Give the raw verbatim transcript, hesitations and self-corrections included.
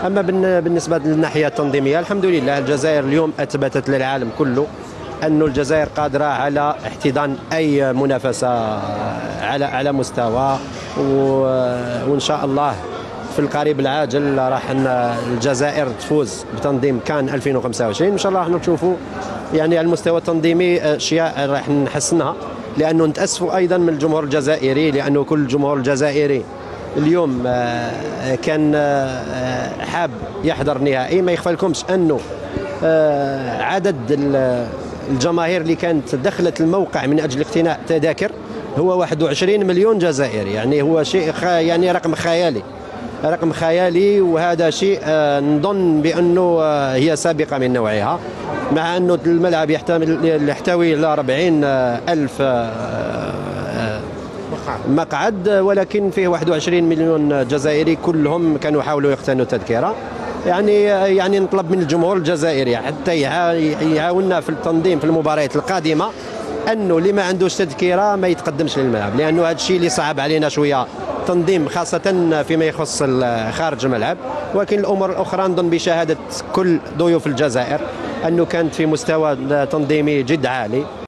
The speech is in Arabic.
اما بالنسبه للناحيه التنظيميه الحمد لله الجزائر اليوم اثبتت للعالم كله أن الجزائر قادرة على احتضان أي منافسة على على مستوى، وإن شاء الله في القريب العاجل راح الجزائر تفوز بتنظيم كان ألفين وخمسة وعشرين. إن شاء الله راح نشوفوا يعني على المستوى التنظيمي أشياء راح نحسنها، لأنه نتأسفوا أيضا من الجمهور الجزائري، لأنه كل الجمهور الجزائري اليوم كان حاب يحضر نهائي. ما يخفى لكمش أنه عدد الجماهير اللي كانت دخلت الموقع من اجل اقتناء تذاكر هو واحد وعشرين مليون جزائري، يعني هو شيء يعني رقم خيالي رقم خيالي وهذا شيء نظن بانه هي سابقه من نوعها، مع انه الملعب يحتمل يحتوي الى أربعين ألف مقعد، ولكن فيه واحد وعشرين مليون جزائري كلهم كانوا يحاولوا يقتنوا تذكره. يعني يعني نطلب من الجمهور الجزائري حتى يعاوننا في التنظيم في المباريات القادمه، انه اللي ما عندوش تذكره ما يتقدمش للملعب، لانه هذا الشيء اللي صعب علينا شويه تنظيم خاصه فيما يخص خارج الملعب. ولكن الامور الاخرى نظن بشهاده كل ضيوف الجزائر انه كانت في مستوى تنظيمي جد عالي.